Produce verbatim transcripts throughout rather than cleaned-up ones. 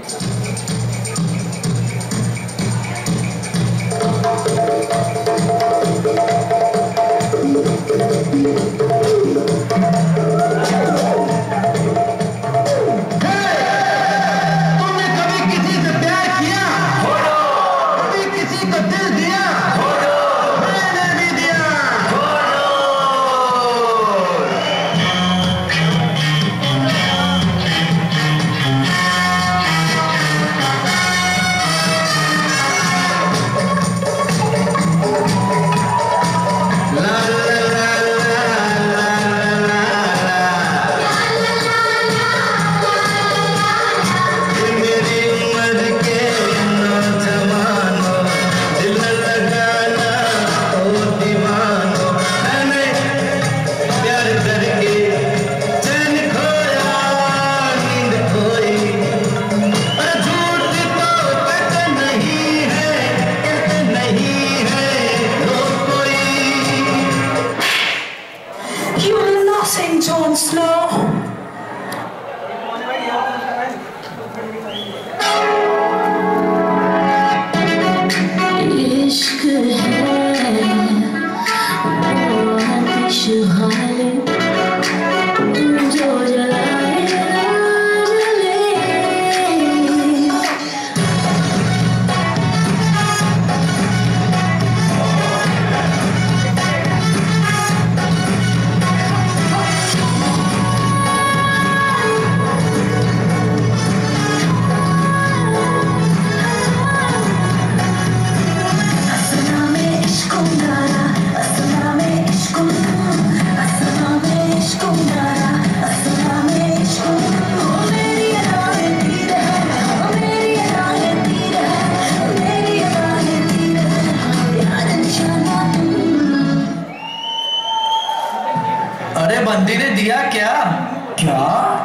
बंदी ने दिया क्या? क्या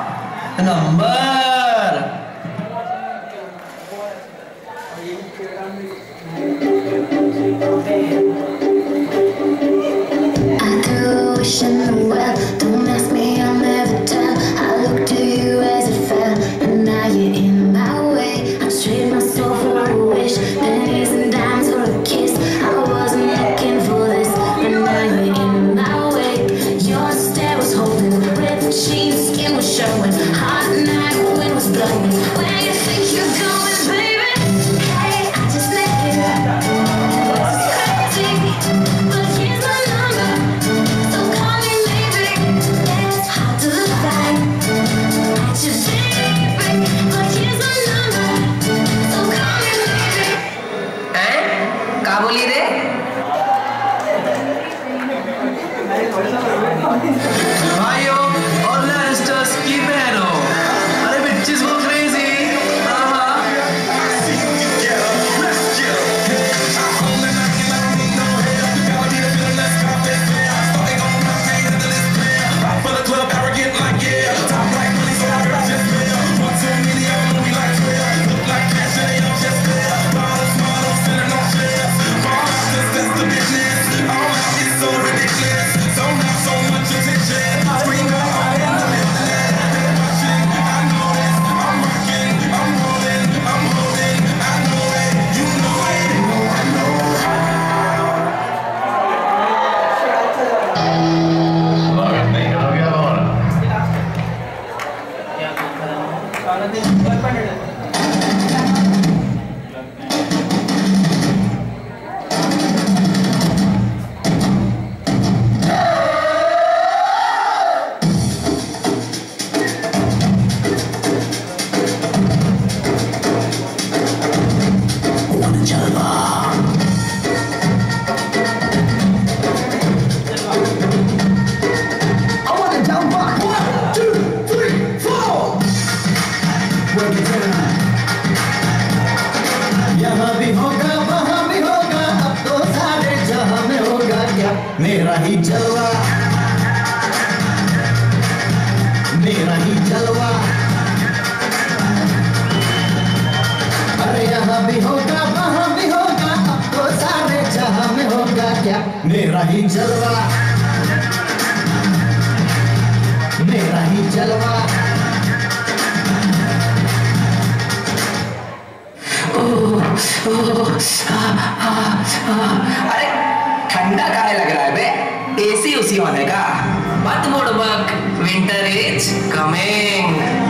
number? I do wish in the well. Don't ask me, I'll never tell. I looked to you as a fell, and now you're in my way. I trade my soul for a wish, pennies and dimes for a kiss. I wasn't looking for this, but now you're in my way. Your stare was holding, ripped jeans, skin was showing. Hot night, wind was blowing. Where you think you're going, baby? Hey, I just met you. What's crazy? But here's my number, so call me maybe. It's hard to look back at your baby, but here's my number, so call me maybe. हैं? क्या बोली रे? भाइयों और Lannisters की बहनों, अरे bitches go crazy, हाँ मेरा ही जलवा, मेरा ही जलवा, अरे यहाँ भी होगा वहाँ भी होगा, अब तो सारे जहाँ में होगा क्या? मेरा ही जलवा, मेरा ही जलवा, अरे ठंडा काहे लग रहा है बे? एसी उसी होने का। मत मोड़ बक, विंटर इज कमिंग।